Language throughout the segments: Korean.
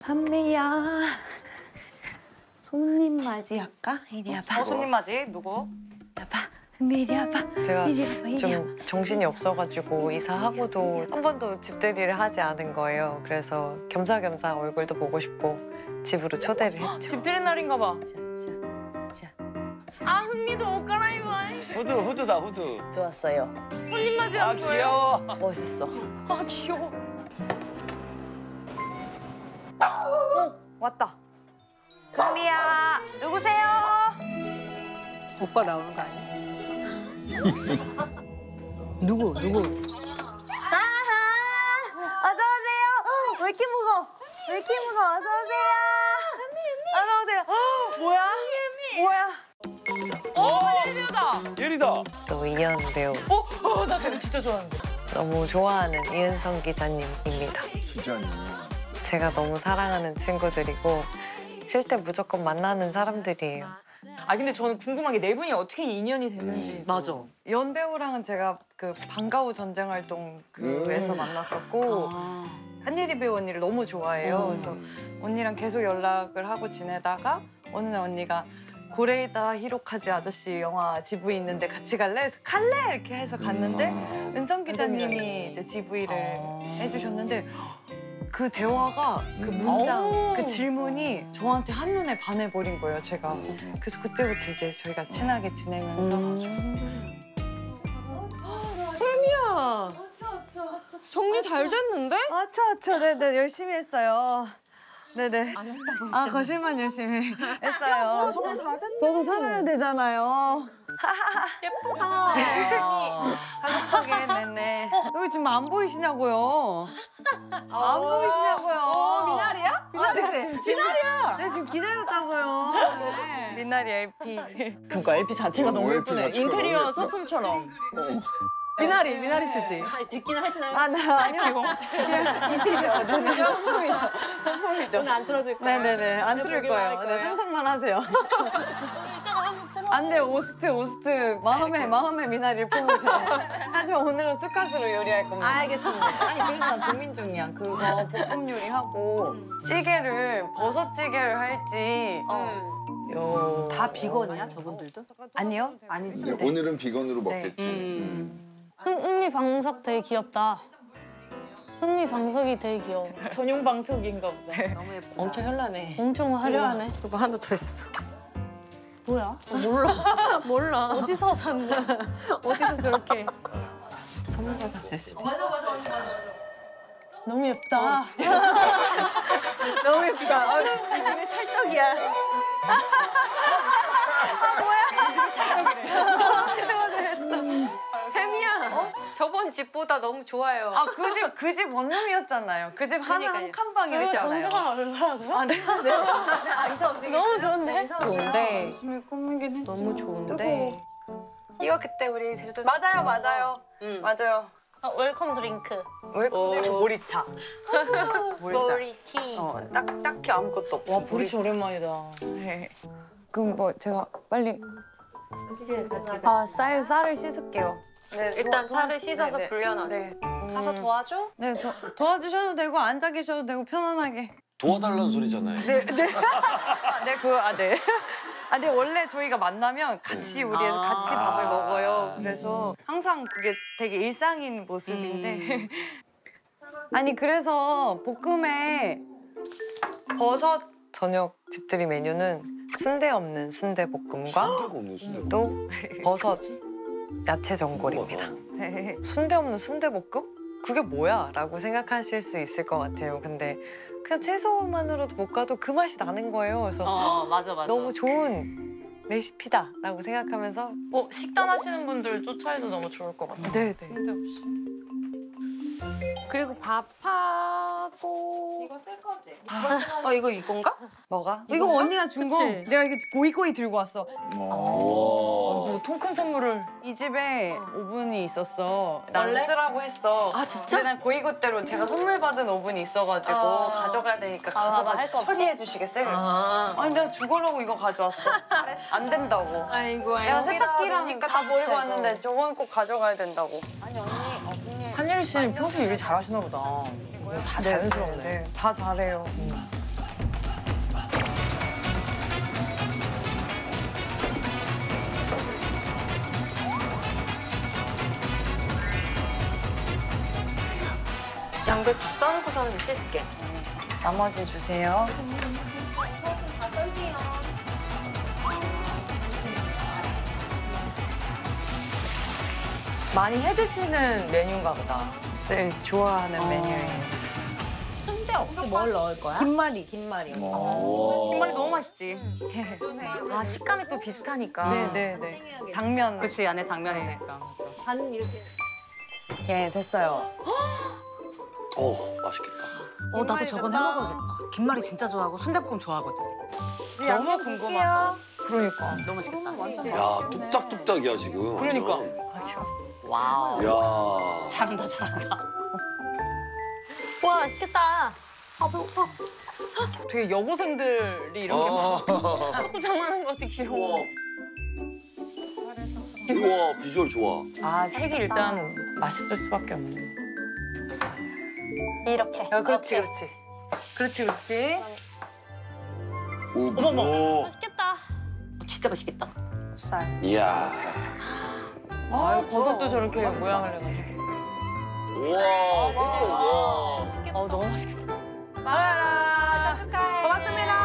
담배야. 손님 맞이할까? 이리 와봐. 손님 맞이? 누구? 와봐. 담배 이리 와봐. 제가 이리 와봐, 이리 와봐. 좀 정신이 없어가지고 이사하고도 한 번도 집들이를 하지 않은 거예요. 그래서 겸사겸사 얼굴도 보고 싶고 집으로 초대를 했죠. 집들이 날인가 봐. 아, 흥미도 옷 갈아입어. 후드다, 후드. 좋았어요. 손님 맞이하는 거예요? 귀여워. 멋있어. 아, 귀여워. 왔다. 흥미야, 누구세요? 오빠 나오는 거 아니야? 누구? 아하! 어서오세요. 왜 이렇게 무거워? 왜 이렇게 무거워? 어서오세요. 어서오세요. 뭐야? 예리 배우다. 예리다. 또 이현 배우 나 쟤를 진짜 좋아하는데. 너무 좋아하는 이은성 기자님입니다. 기자님. 제가 너무 사랑하는 친구들이고 쉴 때 무조건 만나는 사람들이에요. 아, 근데 저는 궁금한 게 네 분이 어떻게 인연이 됐는지. 맞아. 연 배우랑은 제가 그 방과후 전쟁 활동 그에서 만났었고 한예리 배우 언니를 너무 좋아해요. 그래서 언니랑 계속 연락을 하고 지내다가 어느 날 언니가 고레이다 히로카즈 아저씨 영화 GV 있는데 같이 갈래? 그래서 갈래! 이렇게 해서 갔는데 은성 기자님이 이제 GV를 해주셨는데 그 대화가 그 문장, 그 질문이 저한테 한눈에 반해버린 거예요, 제가. 그래서 그때부터 이제 저희가 친하게 지내면서 혜미야. 정리 잘 됐는데? 네네, 열심히 했어요. 네네. 안 했다고. 아, 거실만 열심히 했어요. 저도 살아야 되잖아요. 예쁘다. 행복하게, 네네. 여기 지금 안 보이시냐고요? 안 보이시냐고요? 미나리야? 네, 미나리야! 네, 지금 기다렸다고요. 네. 미나리 LP. 그러니까 LP 자체가 너무 LP 예쁘네. 자체가 인테리어 너무 예뻐. 소품처럼. 미나리 쓰지? 듣긴 하시나요? 아, 네, 아니요. 이피죠. 홈이죠. 오늘 안 틀어줄 거야. 네네네. 안 들을 보기만 할 거예요. 네, 거예요? 상상만 하세요. 이따가 한번 틀어. 안 돼요. 오스트. 마음의 미나리를 품으세요. 하지만 오늘은 수카스로 요리할 겁니다. 알겠습니다. 아니, 그래서 난 고민 중이야. 그거 볶음 요리하고 찌개를, 버섯찌개를 할지. 다 비건이야, 저분들도? 아니요. 아니지. 오늘은 비건으로 먹겠지. 흥미 방석 되게 귀엽다. 흥미 방석이 되게 귀여워. 전용 방석인가 보다. 너무 예쁘다. 엄청 현란해. 엄청 화려하네. 그거 하나 더 있어. 뭐야? 몰라. 어디서 샀는데? 어디서 저렇게? 선물 받았을 수도 있어. 너무 예쁘다. 너무 예쁘다. 이 집에 찰떡이야. 세미야, 저번 집보다 너무 좋아요. 아, 그 집 원룸이었잖아요. 그 집 하나 한 칸방이었잖아요. 전세가 얼마라고요? 아, 네. 너무 좋은데? 좋은데 열심히 꾸미긴 했죠. 너무 좋은데 이거 그때 우리 제주도 맞아요. 맞아요. 웰컴 드링크. 왜 근데 보리차. 머리티. 딱히 아무것도 없어. 와, 보리차 오랜만이다. 네. 그럼 뭐 제가 빨리 쌀을 씻을게요. 네, 일단 살을 씻어서 불려놔. 네. 가서 도와줘? 네, 도와주셔도 되고 앉아 계셔도 되고 편안하게. 도와달라는 소리잖아요. 네. 네, 근데 원래 저희가 만나면 같이 요리해서 같이 밥을 먹어요. 그래서 항상 그게 되게 일상인 모습인데. 아니, 그래서 볶음에 버섯 저녁 집들이 메뉴는 순대 없는 순대볶음과 순대가 없는 순대. 또 버섯 야채 전골입니다. 네. 순대 없는 순대볶음? 그게 뭐야? 라고 생각하실 수 있을 것 같아요. 근데 그냥 채소만으로도 볶아도 그 맛이 나는 거예요. 그래서 맞아. 너무 좋은 레시피다 라고 생각하면서 식단 하시는 분들 쫓아해도 너무 좋을 것 같아. 네네. 쓸데없이. 그리고 밥하고 이거 새 거지? 이거 이건가? 뭐가? 이거 언니가 준 거. 그치? 내가 이게 고이고이 들고 왔어. 와. 통 큰 선물을. 이 집에 오븐이 있었어. 난 쓰라고 했어. 아, 진짜? 근데 난 고이고대로 제가 선물 받은 오븐이 있어가지고 가져가야 되니까 가져가 처리해 주시겠어요? 아니, 내가 죽으려고 이거 가져왔어. 안 된다고. 아이고, 내가 세탁기랑 그러니까 다 버리고 왔는데 저건 꼭 가져가야 된다고. 아니, 언니. 한예리 씨는 평소에 요리 잘하시나 보다. 다 자연스럽네. 다 잘해요. 양배추 썰고서는 밑에 쓸게. 나머지 주세요. 다 썰게요. 많이 해 드시는 메뉴인가 보다. 네, 좋아하는 메뉴예요. 순대 없이 뭘 넣을 거야? 김말이. 김말이 너무 맛있지. 아 식감이 또 비슷하니까. 네네네. 당면. 그치 안에 당면이니까. 반 이렇게. 예, 됐어요. 오, 맛있겠다. 나도 저건 해 먹어야겠다. 김말이 진짜 좋아하고 순대볶음 좋아하거든. 너무 궁금하다. 그러니까. 너무 맛있겠다. 야, 뚝딱뚝딱이야 지금. 그러니까. 맞죠. 와우. 야. 잘한다 잘한다. 와 맛있겠다. 아 배고파. 되게 여고생들이 이렇게 막 장난하는 거지 귀여워. 우와, 비주얼 좋아. 아 색이 일단 맛있을 수밖에 없네. 이렇게. 그렇지 그렇지. 그렇지 그렇지. 오, 오. 맛있겠다. 진짜 맛있겠다. 쌀. 이야. 아 버섯도 저렇게 모양을 해가지고. 우와, 우와. 너무 맛있겠다. 마라라. 축하해. 고맙습니다.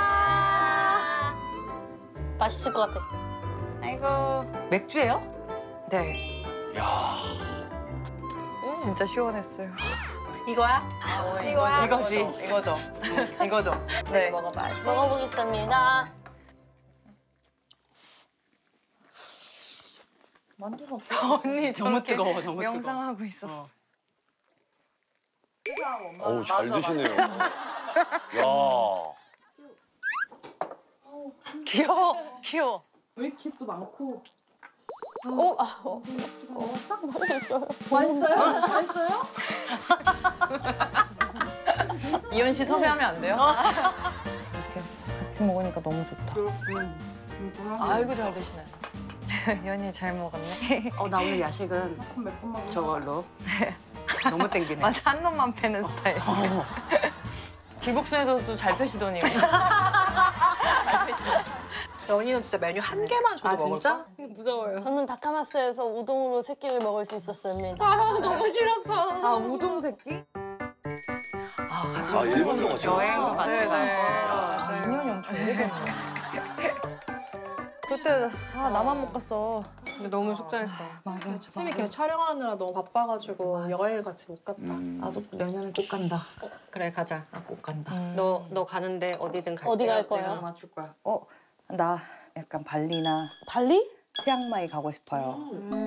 맛있을 것 같아. 아이고. 맥주예요? 네, 야. 진짜 시원했어요. 이거야? 이거지. 이거죠. 네. 먹어보겠습니다. 언니 너무 뜨거워 너무 뜨거워. 명상하고 있었어. 어우, 잘 드시네요. 야. 귀여워. 왜 이렇게 또 많고? 이현 씨 섭외하면 안 돼요? 이렇게 같이 먹으니까 너무 좋다. 아이고 잘 드시네. 연이 잘 먹었네. 나 오늘 야식은 저걸로. 너무 땡기네. 맞아, 한 놈만 패는 스타일. 기복순에서도 잘 패시더니. 잘 패시네. 연이는 진짜 메뉴 한 개만 줘도 먹을 거야? 무서워요. 저는 다카마스에서 우동으로 새끼를 먹을 수 있었습니다. 우동 새끼? 아, 일본도 같이 여행도 왔어. 같이 가고. 2년이 엄청 오래됐네. 그때 나만 못 갔어. 근데 너무 속상했어. 맞아. 처음에 걔 촬영하느라 너무 바빠가지고 여행을 같이 못 갔다. 나도 내년에 꼭 간다. 그래 가자. 나 꼭 간다. 너 가는데 어디든 갈게. 어디 갈 거야? 내가 맞출 거야. 나 약간 발리나 발리? 치앙마이 가고 싶어요.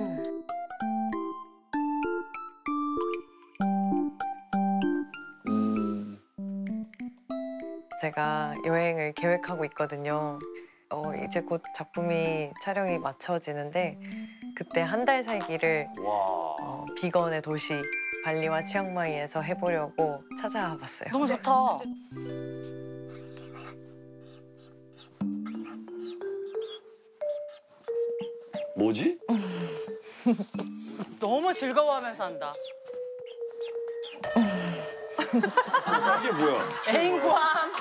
제가 여행을 계획하고 있거든요. 이제 곧 작품이 촬영이 마쳐지는데 그때 한 달 살기를 와. 비건의 도시 발리와 치앙마이에서 해보려고 찾아와 봤어요. 너무 좋다. 뭐지? 너무 즐거워하면서 한다. 이게 뭐야? 애인 구함.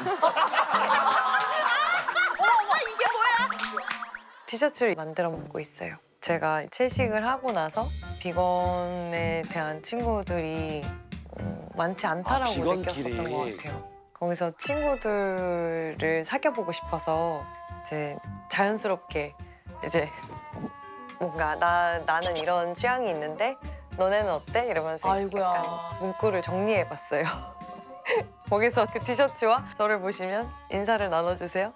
티셔츠를 만들어 먹고 있어요. 제가 채식을 하고 나서 비건에 대한 친구들이 많지 않다라고 비건끼리. 느꼈었던 것 같아요. 거기서 친구들을 사귀어보고 싶어서 이제 자연스럽게 이제 뭔가 나는 이런 취향이 있는데 너네는 어때? 이러면서 아이고야. 약간 문구를 정리해봤어요. 거기서 그 티셔츠와 저를 보시면 인사를 나눠주세요.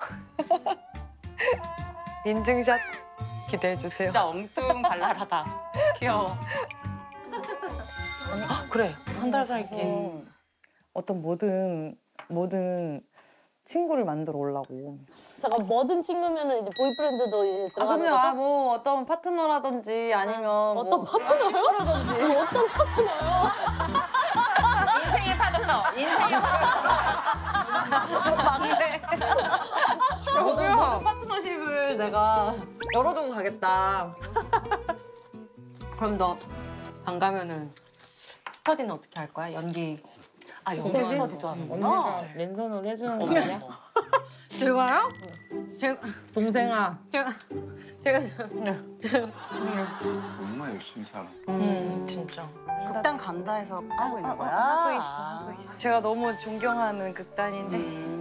인증샷 기대해주세요. 진짜 엉뚱발랄하다. 귀여워. 그래. 한 달 살기. 어떤 모든 친구를 만들어 오려고. 잠깐 뭐든 친구면은 이제 보이프렌드도 이제 들어가는 그럼요. 거죠? 뭐 어떤 파트너라든지 아니면 어떤 파트너요? 어떤 파트너요? 인생의 파트너. 인생의 파트너. 막내. 모든 파트너십을 내가 열어두고 가겠다. 그럼 너 안 가면은 스터디는 어떻게 할 거야? 연기. 연기 스터디도 하는구나. 랜선으로 해주는 거 아니야? 제가요? 동생아. 제가 엄마 열심히 살아. 진짜. 극단 간다 해서 하고 있는 거야? 하고 있어. 제가 너무 존경하는 극단인데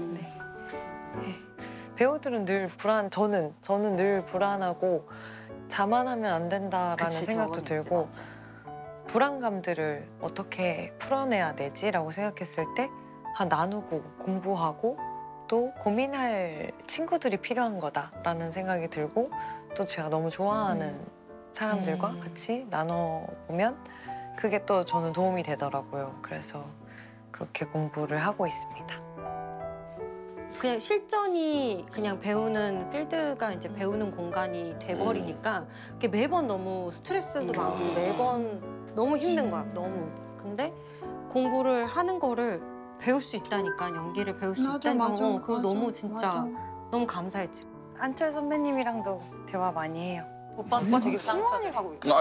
배우들은 늘 저는 늘 불안하고 자만하면 안 된다라는 생각도 들고 불안감들을 어떻게 풀어내야 되지라고 생각했을 때 나누고 공부하고 또 고민할 친구들이 필요한 거다라는 생각이 들고 또 제가 너무 좋아하는 사람들과 같이 나눠보면 그게 또 저는 도움이 되더라고요. 그래서 그렇게 공부를 하고 있습니다. 그냥 실전이 그냥 배우는 필드가 이제 배우는 공간이 돼버리니까 그게 매번 너무 스트레스도 많고 매번 너무 힘든 거야. 너무. 근데 공부를 하는 거를 배울 수 있다니까 연기를 배울 수 있다니까 그거 너무 진짜 너무 감사했지. 안철 선배님이랑도 대화 많이 해요. 오빠 되게 승무원일 하고 있어.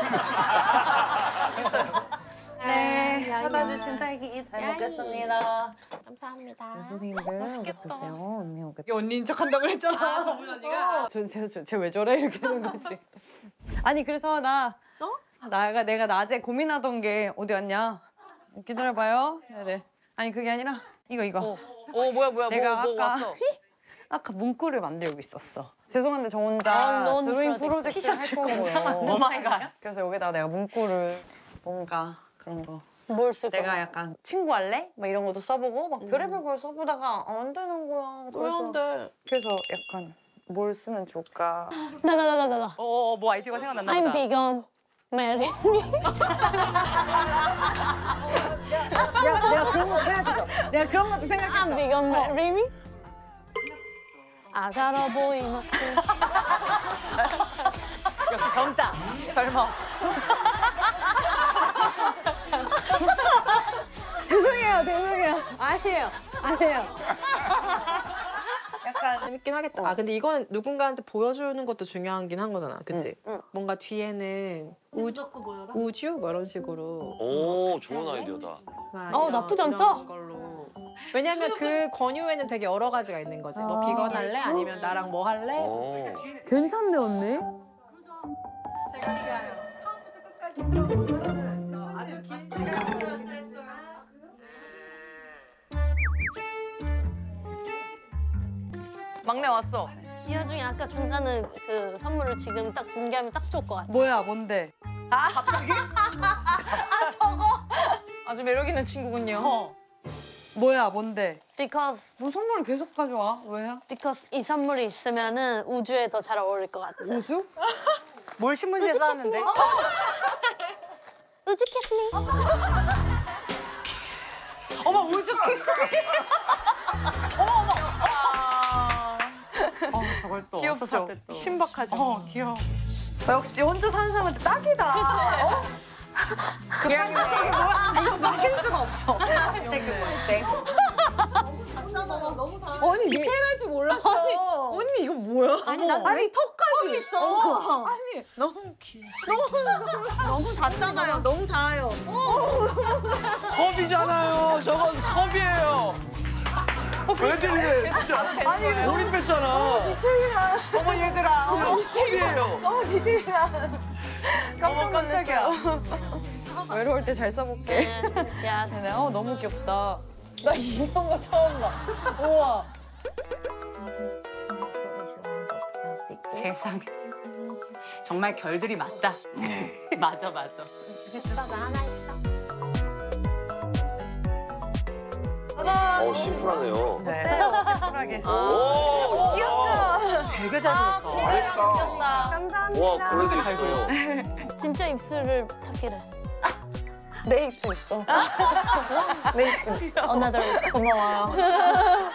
네, 사다 주신 딸기 잘 먹겠습니다. 감사합니다. 선생님들 맛있겠어요. 언니 오겠다. 이게 언니인 척 한다고 그랬잖아. 정문 언니가. 쟤 왜 저래 이렇게 되는 거지. 아니 그래서 내가 낮에 고민하던 게 어디 왔냐? 기다려봐요. 네네. 아니 그게 아니라 이거. 뭐야 내가 뭐 아까 왔어? 아까 문구를 만들고 있었어. 죄송한데 저 혼자 드로잉 프로젝트 할 거고요. 오마이갓. 그래서 여기다가 내가 문구를 뭔가 그런 거. 뭘 쓸 거야? 내가 약간 친구 할래? 막 이런 것도 써보고 막 별의별 걸 써보다가 안 되는 거야. 그래서 약간 뭘 쓰면 좋을까? 나. 뭐 아이디어가 생각났나 I'm 보다. vegan. Marry me. 내가 그런 것도 생각했어. 내가 그런 것도 생각했어. I'm vegan. Marry me. 아가라 보이 마트. 역시 젊다. 젊어. 죄송해요. 아니에요. 약간 재밌긴 하겠다. 아 근데 이건 누군가한테 보여주는 것도 중요하긴 한 거잖아, 그치? 뭔가 뒤에는 우주 뭐 이런 식으로. 오, 좋은 아이디어다. 나쁘지 않다. 걸로. 왜냐면 그 권유에는 되게 여러 가지가 있는 거지. 너 비건 할래? 아니면 나랑 뭐 할래? 오. 괜찮네 언니. 막내 왔어. 이 와중에 아까 준다는 그 선물을 지금 딱 공개하면 딱 좋을 것 같아. 뭐야 뭔데? 아주 매력 있는 친구군요. 뭐야 뭔데? Because 뭐 선물을 계속 가져와? 왜요? 이 선물이 있으면은 우주에 더 잘 어울릴 것 같아. 우주? 뭘 신문지에 쌓았는데? 우주 키스미. 어머 우주 키스. 저걸 또 귀엽죠? 또. 신박하죠? 귀여워. 역시 혼자 사는 사람한테 딱이다. 이거 마실 수가 없어. 언니 디테일할 줄 몰랐어. 언니 이거 뭐야? 아니 난 아니 턱까지 있어. 아니 너무 너무 닿잖아요. 너무 닿아요. 컵이잖아요. 저건 컵이에요. 왜들이래 진짜. 아니 몰입했잖아. 디테일이야. 어머 얘들아. 컵이에요. 디테일이야. 깜짝이야. 외로울 때 잘 써볼게. 야, 너무 귀엽다. 나 이런 거 처음 봐. 우와. 세상에. 정말 결들이 맞다. 맞아. 나 하나 있어. 심플하네요. 네. 심플하게 했어. 오, 귀엽죠? 되게 잘 그렸다. 잘했다. 감사합니다. 와, 그래도 있어요. 진짜 입술을 찾기를. 내 입술 있어. 내 입술 있어. Another 고마워요.